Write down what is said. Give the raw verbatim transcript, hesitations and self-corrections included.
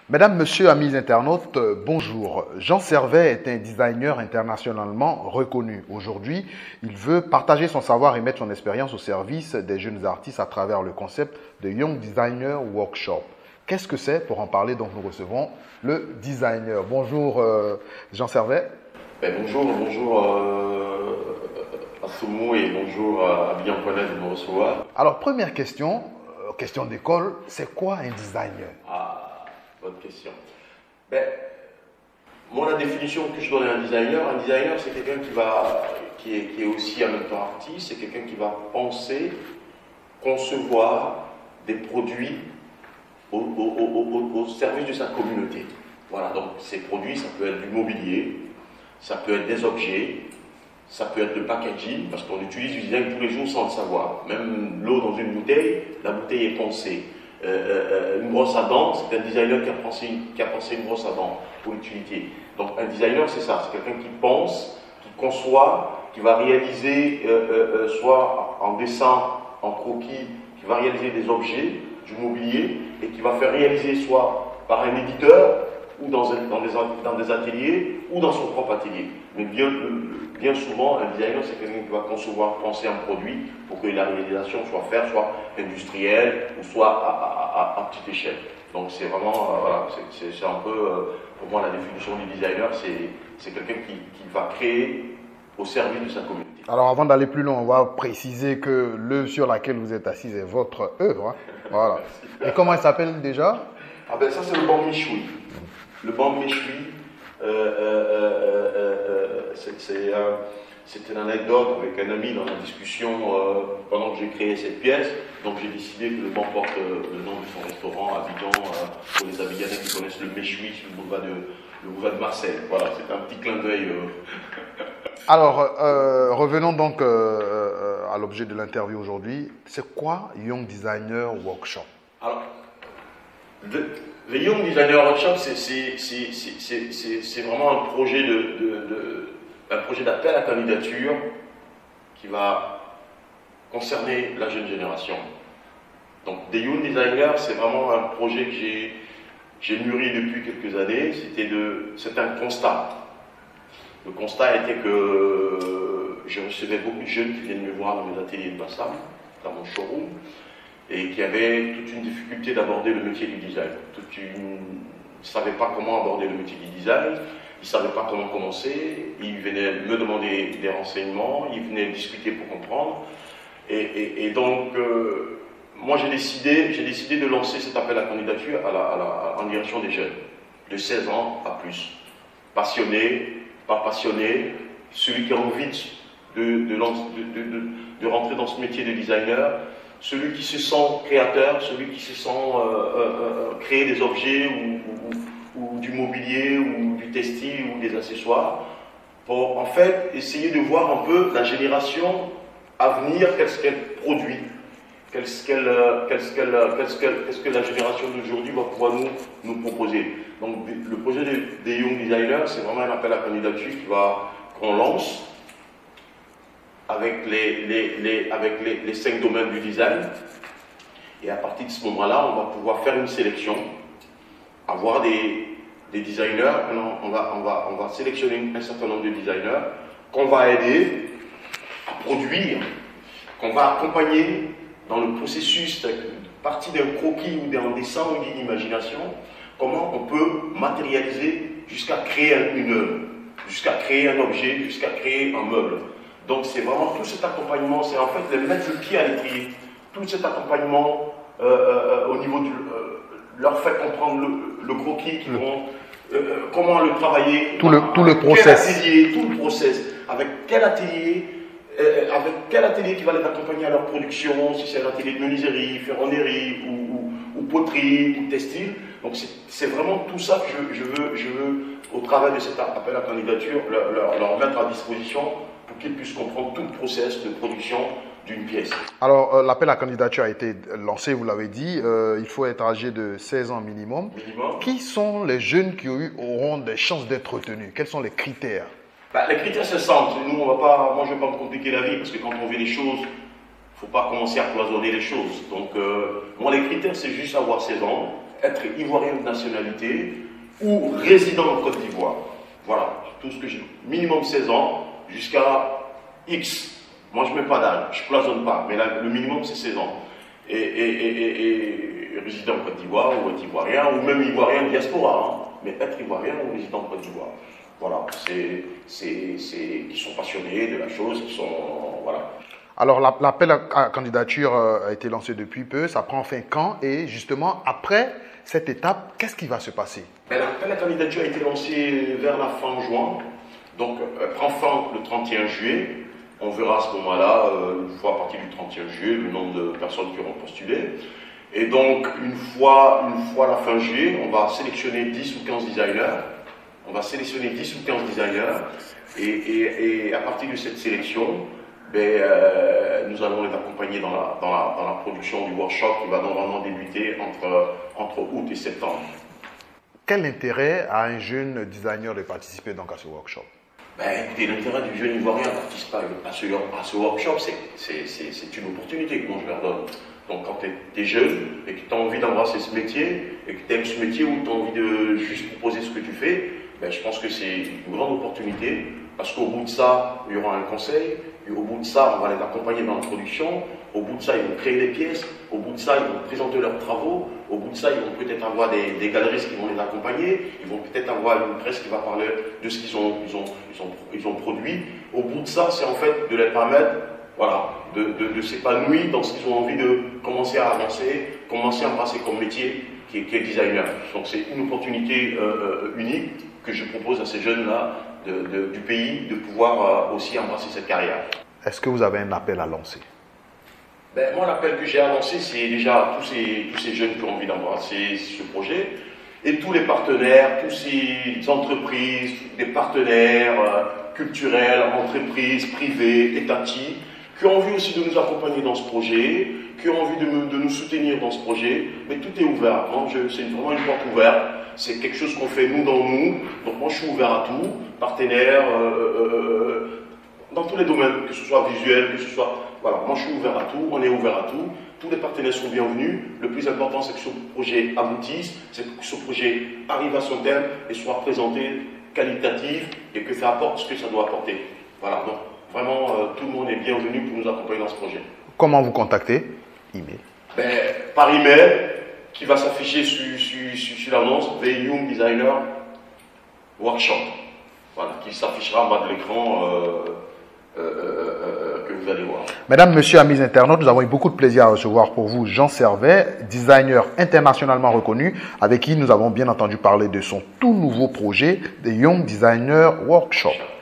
Mesdames, Messieurs, amis internautes, euh, bonjour. Jean Servet est un designer internationalement reconnu. Aujourd'hui, il veut partager son savoir et mettre son expérience au service des jeunes artistes à travers le concept de Young Designer Workshop. Qu'est-ce que c'est? Pour en parler, donc, nous recevons le designer. Bonjour euh, Jean Servet. Ben, bonjour, bonjour euh, à Soumou et bonjour à Bianconnet de me recevoir. Alors, première question, euh, question d'école, c'est quoi un designer? Ah, bonne question. Ben, moi, la définition que je donne à un designer, un designer, c'est quelqu'un qui, va, qui, est, qui est aussi en même temps artiste, c'est quelqu'un qui va penser, concevoir des produits au, au, au, au, au service de sa communauté. Voilà, donc ces produits, ça peut être du mobilier, ça peut être des objets, ça peut être le packaging, parce qu'on utilise du design tous les jours sans le savoir. Même l'eau dans une bouteille, la bouteille est pensée. Euh, euh, une brosse à dents, c'est un designer qui a pensé, qui a pensé une brosse à dents pour l'utilité. Donc un designer, c'est ça, c'est quelqu'un qui pense, qui conçoit, qui va réaliser, euh, euh, soit en dessin, en croquis, qui va réaliser des objets, du mobilier, et qui va faire réaliser soit par un éditeur, ou dans, un, dans, des, dans des ateliers, ou dans son propre atelier. Mais bien, bien souvent, un designer, c'est quelqu'un qui va concevoir, penser un produit pour que la réalisation soit faite, soit industrielle, ou soit à, à, à, à petite échelle. Donc c'est vraiment, euh, voilà, c'est un peu, euh, pour moi, la définition du designer, c'est quelqu'un qui, qui va créer au service de sa communauté. Alors avant d'aller plus loin, on va préciser que l'œuvre sur laquelle vous êtes assis est votre œuvre. Hein. Voilà. Et comment elle s'appelle déjà? Ah ben ça, c'est le banc Michoui. Le banc Michoui, euh, euh, euh, euh, c'est euh, une anecdote avec un ami dans la discussion euh, pendant que j'ai créé cette pièce. Donc j'ai décidé que le banc porte euh, le nom de son restaurant à Abidjan, euh, pour les Abidjanais qui connaissent le Michoui sur le boulevard de, le boulevard de Marseille. Voilà, c'est un petit clin d'œil. Euh. Alors, euh, revenons donc euh, euh, à l'objet de l'interview aujourd'hui. C'est quoi Young Designer Workshop? Alors, le, le Young Designer Workshop, c'est vraiment un projet de, de, de un projet d'appel à candidature qui va concerner la jeune génération. Donc, des Young Designers, c'est vraiment un projet que j'ai mûri depuis quelques années. C'était de, c'est un constat. Le constat était que je recevais beaucoup de jeunes qui viennent me voir dans mes ateliers de Bassam, dans mon showroom, et qui avaient toute une difficulté d'aborder le métier du design. Toute une... Ils ne savaient pas comment aborder le métier du design, ils ne savaient pas comment commencer, ils venaient me demander des renseignements, ils venaient discuter pour comprendre. Et, et, et donc, euh, moi j'ai décidé, j'ai décidé de lancer cet appel à candidature à la, à la, en direction des jeunes, de seize ans à plus, passionnés, pas passionné, celui qui a envie de, de, de, de, de, de rentrer dans ce métier de designer, celui qui se sent créateur, celui qui se sent euh, euh, créer des objets ou, ou, ou du mobilier ou du textile ou des accessoires, pour en fait essayer de voir un peu la génération à venir, qu'est-ce qu'elle produit, qu'est-ce qu'elle, qu'est-ce qu'elle, qu'est-ce qu'elle, qu'est-ce que la génération d'aujourd'hui va pouvoir nous, nous proposer. Donc le projet des, des Young Designers, c'est vraiment un appel à candidature qui va qu'on lance avec les, les, les, avec les, les cinq domaines du design. Et à partir de ce moment-là, on va pouvoir faire une sélection, avoir des, des designers, on va, on, va, on va sélectionner un certain nombre de designers qu'on va aider à produire, qu'on va accompagner dans le processus, partie d'un croquis ou d'un dessin ou d'une imagination, comment on peut matérialiser jusqu'à créer une œuvre, jusqu'à créer un objet, jusqu'à créer un meuble. Donc c'est vraiment tout cet accompagnement, c'est en fait de mettre le pied à l'étrier, tout cet accompagnement euh, euh, au niveau du... Euh, leur faire comprendre le, le croquis, qui vont, euh, comment le travailler, tout le, tout le process. Quel atelier, tout le process, avec quel atelier, euh, avec quel atelier qui va les accompagner à leur production, si c'est un atelier de menuiserie, ferronnerie ou, ou, ou poterie ou textile. Donc c'est vraiment tout ça que je, je, veux, je veux, au travers de cet appel à candidature, leur, leur, leur mettre à disposition pour qu'ils puissent comprendre tout le process de production d'une pièce. Alors, euh, l'appel à candidature a été lancé, vous l'avez dit, euh, il faut être âgé de seize ans minimum. Minimum. Qui sont les jeunes qui auront des chances d'être retenus? Quels sont les critères? Bah, les critères, c'est simple. Nous, on va pas, moi, je ne vais pas me compliquer la vie, parce que quand on fait les choses, faut pas commencer à cloisonner les choses. Donc, euh, moi, les critères, c'est juste avoir seize ans, être ivoirien de nationalité ou résident en Côte d'Ivoire. Voilà, tout ce que j'ai. Minimum seize ans jusqu'à X. Moi, je ne mets pas d'âge, je ne cloisonne pas, mais là, le minimum, c'est seize ans. Et, et, et, et, et résident en Côte d'Ivoire, ou être ivoirien, ou même ivoirien de diaspora, hein, mais être ivoirien ou résident en Côte d'Ivoire. Voilà, c'est, c'est, c'est, qui sont passionnés de la chose, qui sont, voilà. Alors, l'appel à candidature a été lancé depuis peu, ça prend fin quand? Et justement, après cette étape, qu'est-ce qui va se passer? L'appel à candidature a été lancé vers la fin juin, donc euh, prend fin le trente et un juillet. On verra à ce moment-là, euh, une fois à partir du trente et un juillet, le nombre de personnes qui auront postulé. Et donc, une fois, une fois à la fin juillet, on va sélectionner dix ou quinze designers. On va sélectionner dix ou quinze designers. Et, et, et à partir de cette sélection, ben, euh, nous allons les accompagner dans la, dans, la, dans la production du workshop qui va normalement débuter entre, entre août et septembre. Quel intérêt a un jeune designer de participer donc à ce workshop? Ben, écoutez, l'intérêt du jeune ivoirien à participer à ce, à ce workshop, c'est une opportunité que moi je leur donne. Donc quand tu es jeune et que tu as envie d'embrasser ce métier, et que tu aimes ce métier ou tu as envie de juste proposer ce que tu fais, ben, je pense que c'est une grande opportunité, parce qu'au bout de ça, il y aura un conseil, et au bout de ça, on va les accompagner dans la production, au bout de ça, ils vont créer des pièces, au bout de ça, ils vont présenter leurs travaux, au bout de ça, ils vont peut-être avoir des, des galeristes qui vont les accompagner, ils vont peut-être avoir une presse qui va parler de ce qu'ils ont, ils ont, ils ont, ils ont produit. Au bout de ça, c'est en fait de les permettre, voilà, de, de, de s'épanouir dans ce qu'ils ont envie de commencer à avancer, commencer à embrasser comme métier, qui est, qui est designer. Donc c'est une opportunité euh, euh, unique que je propose à ces jeunes-là de, de, du pays de pouvoir euh, aussi embrasser cette carrière. Est-ce que vous avez un appel à lancer? Ben, moi, l'appel que j'ai à lancer, c'est déjà tous ces, tous ces jeunes qui ont envie d'embrasser ce projet, et tous les partenaires, tous ces entreprises, des partenaires euh, culturels, entreprises, privées, étatiques, qui ont envie aussi de nous accompagner dans ce projet, qui ont envie de, me, de nous soutenir dans ce projet. Mais tout est ouvert. C'est vraiment une porte ouverte. C'est quelque chose qu'on fait nous dans nous. Donc moi, je suis ouvert à tout. Partenaires, euh, euh, dans tous les domaines, que ce soit visuel, que ce soit... Voilà, moi, je suis ouvert à tout. On est ouvert à tout. Tous les partenaires sont bienvenus. Le plus important, c'est que ce projet aboutisse, c'est que ce projet arrive à son terme et soit présenté qualitatif et que ça apporte ce que ça doit apporter. Voilà, donc vraiment, euh, tout le monde est bienvenu pour nous accompagner dans ce projet. Comment vous contacter? Email. Ben, par email, qui va s'afficher sur, sur, sur, sur l'annonce, The Young Designer Workshop. Voilà, qui s'affichera en bas de l'écran euh, euh, euh, euh, que vous allez voir. Mesdames, Messieurs, amis internautes, nous avons eu beaucoup de plaisir à recevoir pour vous Jean Servet, designer internationalement reconnu, avec qui nous avons bien entendu parler de son tout nouveau projet, The Young Designer Workshop.